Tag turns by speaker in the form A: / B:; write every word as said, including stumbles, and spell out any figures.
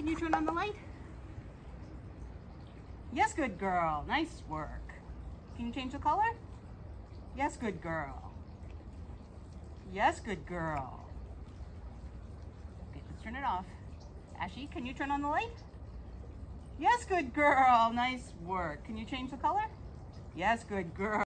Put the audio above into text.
A: can you turn on the light? Yes, good girl. Nice work. Can you change the color? Yes, good girl. Yes, good girl. Okay, let's turn it off. Ashley, can you turn on the light? Yes, good girl. Nice work. Can you change the color? Yes, good girl.